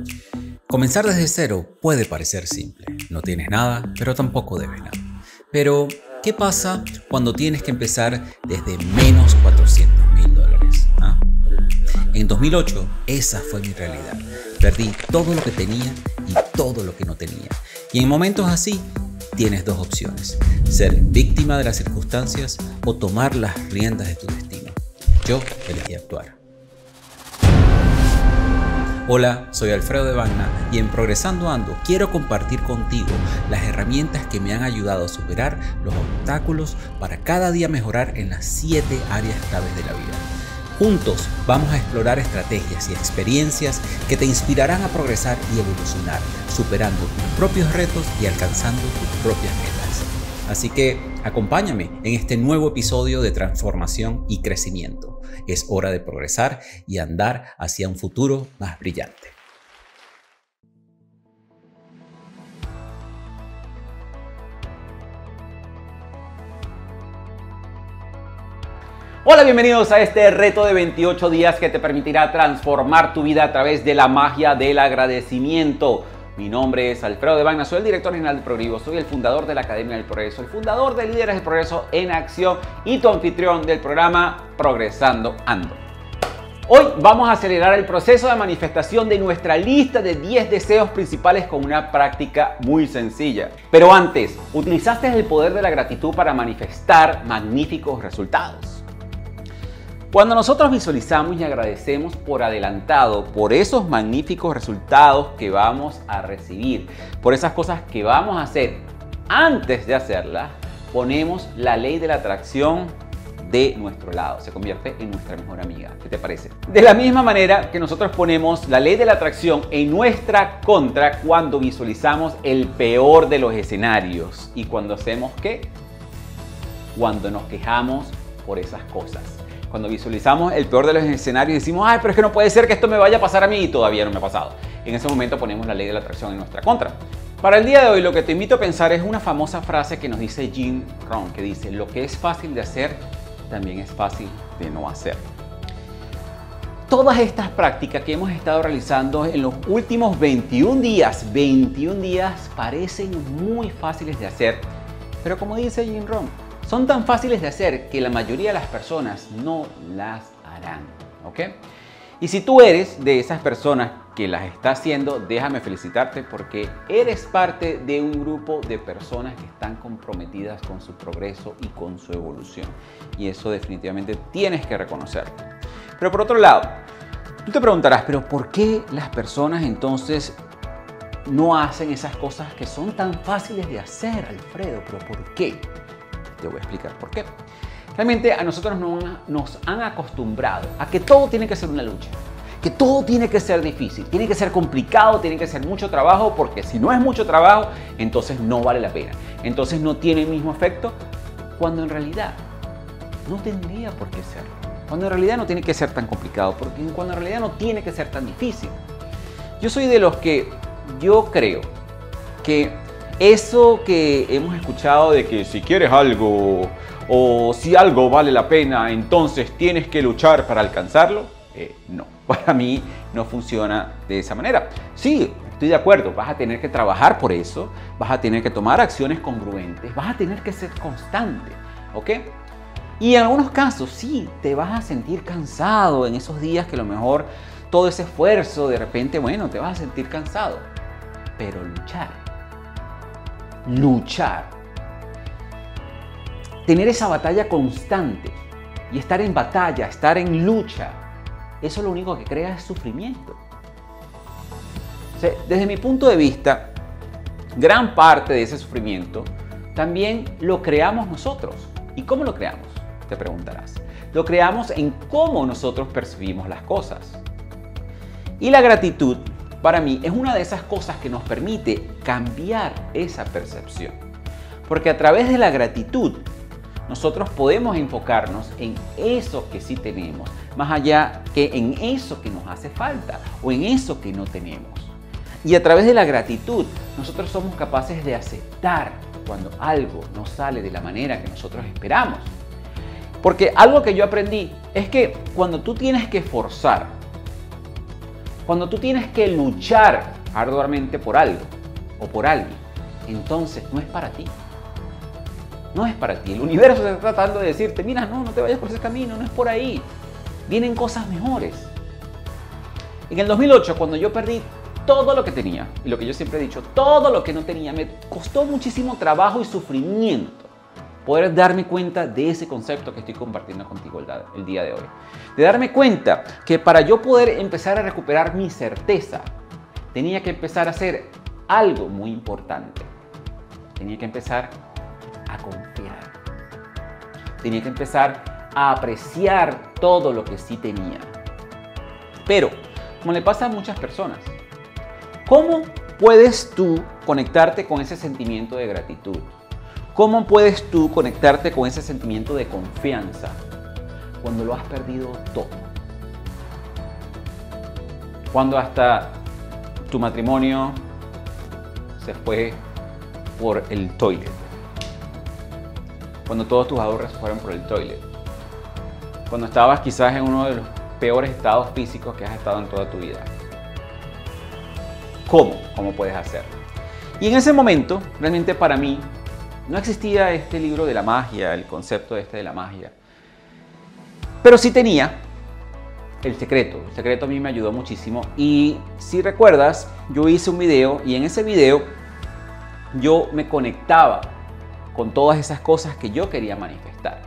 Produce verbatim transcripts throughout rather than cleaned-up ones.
Comenzar desde cero puede parecer simple. No tienes nada, pero tampoco debes nada. Pero, ¿qué pasa cuando tienes que empezar desde menos cuatrocientos mil dólares? ¿Ah? En dos mil ocho, esa fue mi realidad. Perdí todo lo que tenía y todo lo que no tenía. Y en momentos así, tienes dos opciones: ser víctima de las circunstancias o tomar las riendas de tu destino. Yo elegí actuar. Hola, soy Alfredo de Bagna y en Progresando Ando quiero compartir contigo las herramientas que me han ayudado a superar los obstáculos para cada día mejorar en las siete áreas claves de la vida. Juntos vamos a explorar estrategias y experiencias que te inspirarán a progresar y evolucionar, superando tus propios retos y alcanzando tus propias metas. Así que acompáñame en este nuevo episodio de transformación y crecimiento. Es hora de progresar y andar hacia un futuro más brillante. Hola, bienvenidos a este reto de veintiocho días que te permitirá transformar tu vida a través de la magia del agradecimiento. Mi nombre es Alfredo de Bagna, soy el director general de Progreso, soy el fundador de la Academia del Progreso, el fundador de Líderes del Progreso en Acción y tu anfitrión del programa Progresando Ando. Hoy vamos a acelerar el proceso de manifestación de nuestra lista de diez deseos principales con una práctica muy sencilla. Pero antes, ¿utilizaste el poder de la gratitud para manifestar magníficos resultados? Cuando nosotros visualizamos y agradecemos por adelantado por esos magníficos resultados que vamos a recibir, por esas cosas que vamos a hacer antes de hacerlas, ponemos la ley de la atracción de nuestro lado, se convierte en nuestra mejor amiga. ¿Qué te parece? De la misma manera que nosotros ponemos la ley de la atracción en nuestra contra cuando visualizamos el peor de los escenarios. ¿Y cuando hacemos qué? Cuando nos quejamos por esas cosas. Cuando visualizamos el peor de los escenarios y decimos, ay, pero es que no puede ser que esto me vaya a pasar a mí y todavía no me ha pasado. En ese momento ponemos la ley de la atracción en nuestra contra. Para el día de hoy lo que te invito a pensar es una famosa frase que nos dice Jim Rohn, que dice, lo que es fácil de hacer también es fácil de no hacer. Todas estas prácticas que hemos estado realizando en los últimos veintiún días, veintiún días parecen muy fáciles de hacer, pero como dice Jim Rohn, son tan fáciles de hacer que la mayoría de las personas no las harán, ¿ok? Y si tú eres de esas personas que las está haciendo, déjame felicitarte porque eres parte de un grupo de personas que están comprometidas con su progreso y con su evolución. Y eso definitivamente tienes que reconocerlo. Pero por otro lado, tú te preguntarás, ¿pero por qué las personas entonces no hacen esas cosas que son tan fáciles de hacer, Alfredo? ¿Pero por qué? Te voy a explicar por qué. Realmente a nosotros nos han acostumbrado a que todo tiene que ser una lucha, que todo tiene que ser difícil, tiene que ser complicado, tiene que ser mucho trabajo, porque si no es mucho trabajo, entonces no vale la pena. Entonces no tiene el mismo efecto, cuando en realidad no tendría por qué serlo. Cuando en realidad no tiene que ser tan complicado, porque cuando en realidad no tiene que ser tan difícil. Yo soy de los que yo creo que eso que hemos escuchado de que si quieres algo o si algo vale la pena, entonces tienes que luchar para alcanzarlo, eh, no, para mí no funciona de esa manera. Sí, estoy de acuerdo, vas a tener que trabajar por eso, vas a tener que tomar acciones congruentes, vas a tener que ser constante, ¿ok? Y en algunos casos sí, te vas a sentir cansado en esos días que a lo mejor todo ese esfuerzo, de repente, bueno, te vas a sentir cansado, pero luchar. Luchar, tener esa batalla constante y estar en batalla, estar en lucha, eso lo único que crea es sufrimiento. O sea, desde mi punto de vista, gran parte de ese sufrimiento también lo creamos nosotros. ¿Y cómo lo creamos? Te preguntarás. Lo creamos en cómo nosotros percibimos las cosas. Y la gratitud, para mí, es una de esas cosas que nos permite cambiar esa percepción. Porque a través de la gratitud, nosotros podemos enfocarnos en eso que sí tenemos, más allá que en eso que nos hace falta o en eso que no tenemos. Y a través de la gratitud, nosotros somos capaces de aceptar cuando algo no sale de la manera que nosotros esperamos. Porque algo que yo aprendí es que cuando tú tienes que forzar Cuando tú tienes que luchar arduamente por algo o por alguien, entonces no es para ti. No es para ti. El universo está tratando de decirte, mira, no, no te vayas por ese camino, no es por ahí. Vienen cosas mejores. En el dos mil ocho, cuando yo perdí todo lo que tenía, y lo que yo siempre he dicho, todo lo que no tenía, me costó muchísimo trabajo y sufrimiento poder darme cuenta de ese concepto que estoy compartiendo contigo el día de hoy. De darme cuenta que para yo poder empezar a recuperar mi certeza, tenía que empezar a hacer algo muy importante. Tenía que empezar a confiar. Tenía que empezar a apreciar todo lo que sí tenía. Pero, como le pasa a muchas personas, ¿cómo puedes tú conectarte con ese sentimiento de gratitud? ¿Cómo puedes tú conectarte con ese sentimiento de confianza cuando lo has perdido todo? Cuando hasta tu matrimonio se fue por el toilet. Cuando todos tus ahorros se fueron por el toilet. Cuando estabas quizás en uno de los peores estados físicos que has estado en toda tu vida. ¿Cómo? ¿Cómo puedes hacerlo? Y en ese momento, realmente para mí, no existía este libro de la magia, el concepto este de la magia. Pero sí tenía el secreto. El secreto a mí me ayudó muchísimo. Y si recuerdas, yo hice un video y en ese video yo me conectaba con todas esas cosas que yo quería manifestar.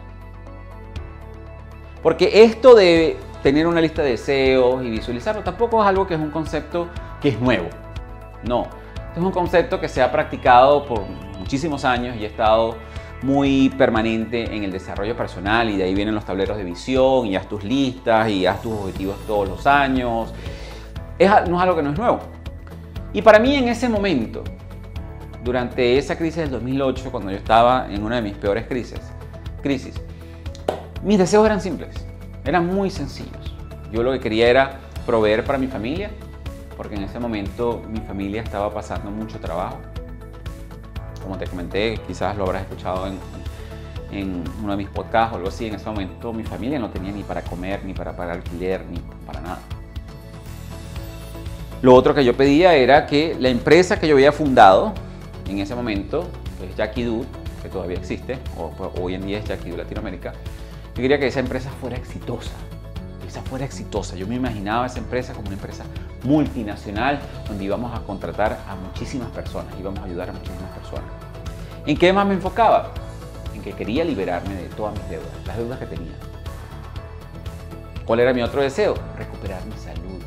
Porque esto de tener una lista de deseos y visualizarlo tampoco es algo que es un concepto que es nuevo. No, es un concepto que se ha practicado por muchísimos años y ha estado muy permanente en el desarrollo personal, y de ahí vienen los tableros de visión y haz tus listas y haz tus objetivos todos los años. Es, no es algo que no es nuevo. Y para mí en ese momento, durante esa crisis del dos mil ocho, cuando yo estaba en una de mis peores crisis, crisis, mis deseos eran simples, eran muy sencillos. Yo lo que quería era proveer para mi familia, porque en ese momento mi familia estaba pasando mucho trabajo. Como te comenté, quizás lo habrás escuchado en, en uno de mis podcasts o algo así. En ese momento mi familia no tenía ni para comer, ni para pagar alquiler, ni para nada. Lo otro que yo pedía era que la empresa que yo había fundado en ese momento, que es Jackie Do, que todavía existe, o hoy en día es Jackie Do Latinoamérica, yo quería que esa empresa fuera exitosa. Que esa fuera exitosa. Yo me imaginaba esa empresa como una empresa multinacional donde íbamos a contratar a muchísimas personas, íbamos a ayudar a muchísimas personas. ¿En qué más me enfocaba? En que quería liberarme de todas mis deudas, las deudas que tenía. ¿Cuál era mi otro deseo? Recuperar mi salud.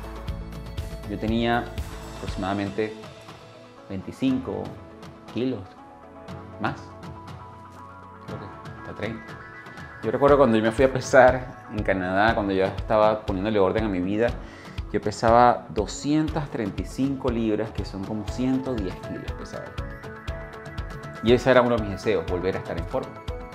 Yo tenía aproximadamente veinticinco kilos más, creo que hasta treinta. Yo recuerdo cuando yo me fui a pesar en Canadá, cuando yo estaba poniéndole orden a mi vida, yo pesaba doscientas treinta y cinco libras, que son como ciento diez kilos pesaba. Y ese era uno de mis deseos, volver a estar en forma.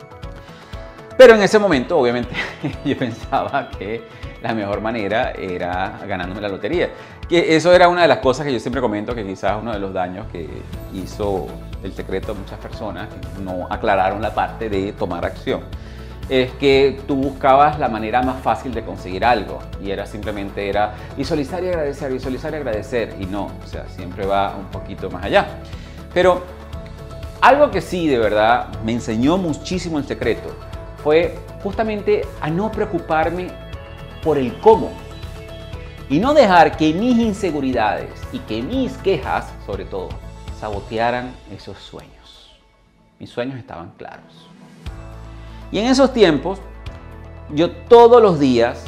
Pero en ese momento, obviamente, yo pensaba que la mejor manera era ganándome la lotería. Que eso era una de las cosas que yo siempre comento, que quizás uno de los daños que hizo el secreto a muchas personas, que no aclararon la parte de tomar acción, es que tú buscabas la manera más fácil de conseguir algo, y era simplemente era visualizar y agradecer, visualizar y agradecer, y no, o sea, siempre va un poquito más allá. Pero algo que sí de verdad me enseñó muchísimo el secreto fue justamente a no preocuparme por el cómo y no dejar que mis inseguridades y que mis quejas, sobre todo, sabotearan esos sueños. Mis sueños estaban claros. Y en esos tiempos, yo todos los días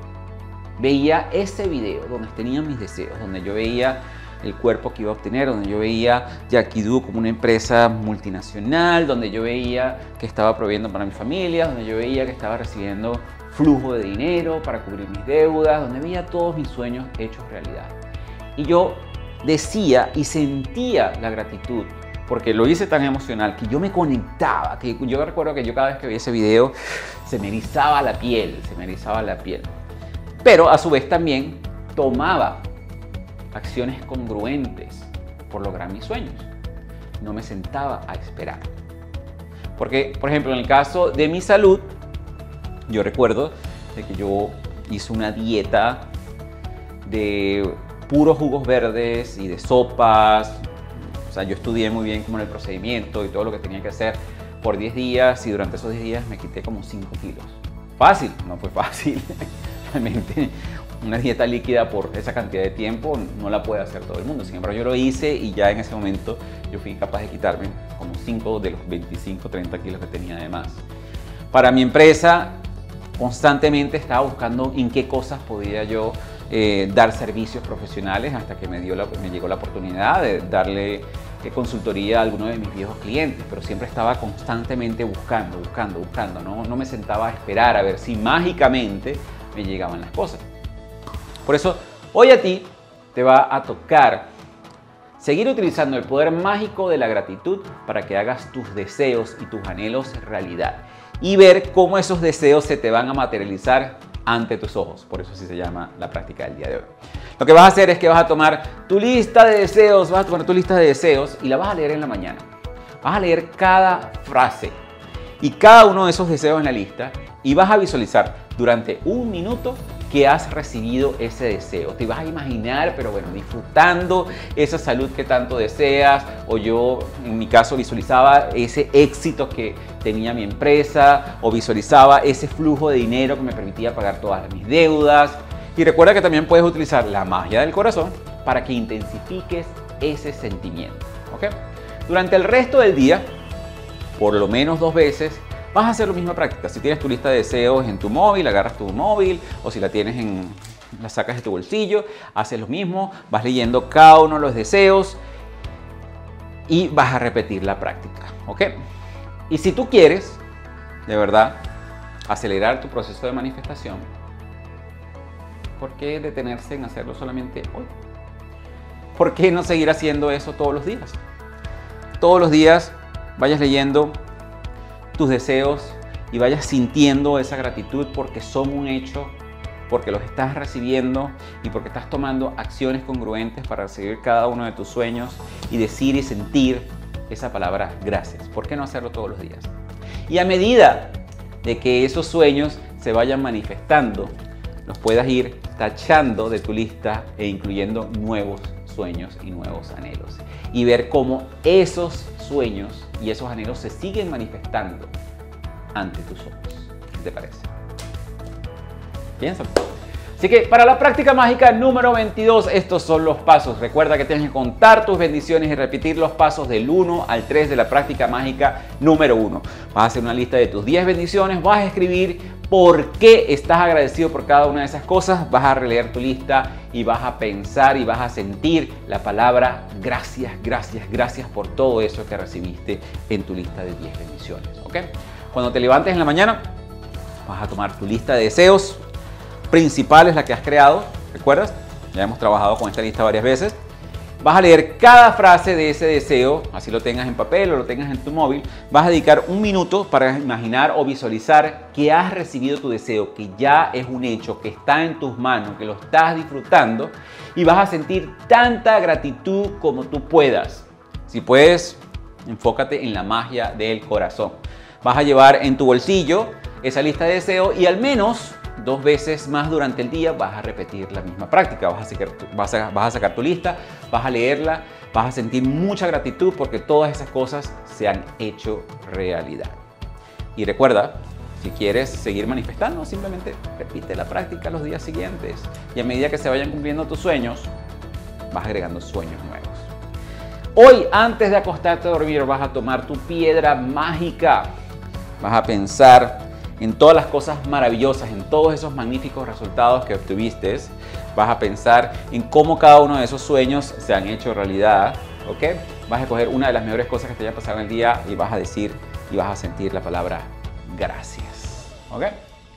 veía ese video donde tenía mis deseos, donde yo veía el cuerpo que iba a obtener, donde yo veía Jackie Do como una empresa multinacional, donde yo veía que estaba proveyendo para mi familia, donde yo veía que estaba recibiendo flujo de dinero para cubrir mis deudas, donde veía todos mis sueños hechos realidad. Y yo decía y sentía la gratitud, porque lo hice tan emocional que yo me conectaba, que yo recuerdo que yo cada vez que veía ese video se me erizaba la piel, se me erizaba la piel. Pero a su vez también tomaba acciones congruentes por lograr mis sueños. No me sentaba a esperar. Porque, por ejemplo, en el caso de mi salud, yo recuerdo de que yo hice una dieta de puros jugos verdes y de sopas. O sea, yo estudié muy bien como en el procedimiento y todo lo que tenía que hacer por diez días y durante esos diez días me quité como cinco kilos. Fácil, no fue fácil. Realmente una dieta líquida por esa cantidad de tiempo no la puede hacer todo el mundo. Sin embargo, yo lo hice y ya en ese momento yo fui capaz de quitarme como cinco de los veinticinco, treinta kilos que tenía de más. Para mi empresa, constantemente estaba buscando en qué cosas podía yo eh, dar servicios profesionales hasta que me, dio la, me llegó la oportunidad de darle eh, consultoría a algunos de mis viejos clientes, pero siempre estaba constantemente buscando, buscando, buscando. No, no me sentaba a esperar a ver si mágicamente me llegaban las cosas. Por eso, hoy a ti te va a tocar seguir utilizando el poder mágico de la gratitud para que hagas tus deseos y tus anhelos realidad y ver cómo esos deseos se te van a materializar ante tus ojos. Por eso así se llama la práctica del día de hoy. Lo que vas a hacer es que vas a tomar tu lista de deseos, vas a tomar tu lista de deseos y la vas a leer en la mañana. Vas a leer cada frase y cada uno de esos deseos en la lista y vas a visualizar durante un minuto que has recibido ese deseo. Te vas a imaginar, pero bueno, disfrutando esa salud que tanto deseas, o yo en mi caso visualizaba ese éxito que tenía mi empresa, o visualizaba ese flujo de dinero que me permitía pagar todas mis deudas. Y recuerda que también puedes utilizar la magia del corazón para que intensifiques ese sentimiento, ¿ok? Durante el resto del día, por lo menos dos veces, vas a hacer la misma práctica. Si tienes tu lista de deseos en tu móvil, agarras tu móvil, o si la tienes en, la sacas de tu bolsillo, haces lo mismo, vas leyendo cada uno de los deseos y vas a repetir la práctica, ¿ok? Y si tú quieres, de verdad, acelerar tu proceso de manifestación, ¿por qué detenerse en hacerlo solamente hoy? ¿Por qué no seguir haciendo eso todos los días? Todos los días vayas leyendo tus deseos y vayas sintiendo esa gratitud porque son un hecho, porque los estás recibiendo y porque estás tomando acciones congruentes para recibir cada uno de tus sueños y decir y sentir esa palabra gracias. ¿Por qué no hacerlo todos los días? Y a medida de que esos sueños se vayan manifestando, los puedas ir tachando de tu lista e incluyendo nuevos sueños y nuevos anhelos. Y ver cómo esos sueños y esos anhelos se siguen manifestando ante tus ojos. ¿Qué te parece? Piénsalo. Así que para la práctica mágica número veintidós, estos son los pasos. Recuerda que tienes que contar tus bendiciones y repetir los pasos del uno al tres de la práctica mágica número uno. Vas a hacer una lista de tus diez bendiciones, vas a escribir por qué estás agradecido por cada una de esas cosas, vas a releer tu lista y vas a pensar y vas a sentir la palabra gracias, gracias, gracias por todo eso que recibiste en tu lista de diez bendiciones, ¿ok? Cuando te levantes en la mañana, vas a tomar tu lista de deseos principales, la que has creado, ¿recuerdas? Ya hemos trabajado con esta lista varias veces. Vas a leer cada frase de ese deseo, así lo tengas en papel o lo tengas en tu móvil. Vas a dedicar un minuto para imaginar o visualizar que has recibido tu deseo, que ya es un hecho, que está en tus manos, que lo estás disfrutando y vas a sentir tanta gratitud como tú puedas. Si puedes, enfócate en la magia del corazón. Vas a llevar en tu bolsillo esa lista de deseos y al menos dos veces más durante el día vas a repetir la misma práctica. Vas a, sacar, vas, a, vas a sacar tu lista, vas a leerla, vas a sentir mucha gratitud porque todas esas cosas se han hecho realidad. Y recuerda, si quieres seguir manifestando, simplemente repite la práctica los días siguientes. Y a medida que se vayan cumpliendo tus sueños, vas agregando sueños nuevos. Hoy, antes de acostarte a dormir, vas a tomar tu piedra mágica. Vas a pensar en todas las cosas maravillosas, en todos esos magníficos resultados que obtuviste. Vas a pensar en cómo cada uno de esos sueños se han hecho realidad, ¿ok? Vas a escoger una de las mejores cosas que te haya pasado en el día y vas a decir y vas a sentir la palabra gracias, ¿ok?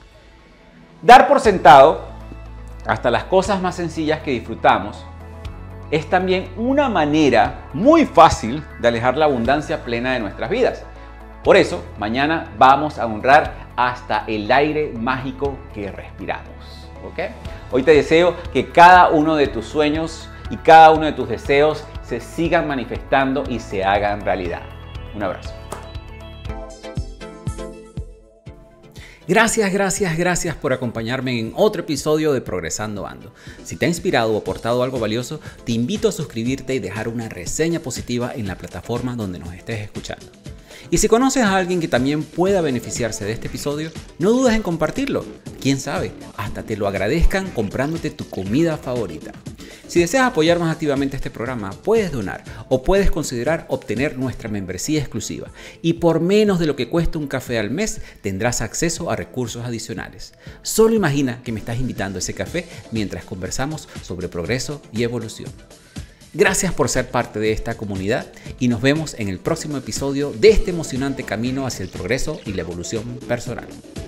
Dar por sentado hasta las cosas más sencillas que disfrutamos es también una manera muy fácil de alejar la abundancia plena de nuestras vidas. Por eso, mañana vamos a honrar hasta el aire mágico que respiramos, ¿ok? Hoy te deseo que cada uno de tus sueños y cada uno de tus deseos se sigan manifestando y se hagan realidad. Un abrazo. Gracias, gracias, gracias por acompañarme en otro episodio de Progresando Ando. Si te ha inspirado o aportado algo valioso, te invito a suscribirte y dejar una reseña positiva en la plataforma donde nos estés escuchando. Y si conoces a alguien que también pueda beneficiarse de este episodio, no dudes en compartirlo. Quién sabe, hasta te lo agradezcan comprándote tu comida favorita. Si deseas apoyar más activamente este programa, puedes donar o puedes considerar obtener nuestra membresía exclusiva. Y por menos de lo que cuesta un café al mes, tendrás acceso a recursos adicionales. Solo imagina que me estás invitando a ese café mientras conversamos sobre progreso y evolución. Gracias por ser parte de esta comunidad y nos vemos en el próximo episodio de este emocionante camino hacia el progreso y la evolución personal.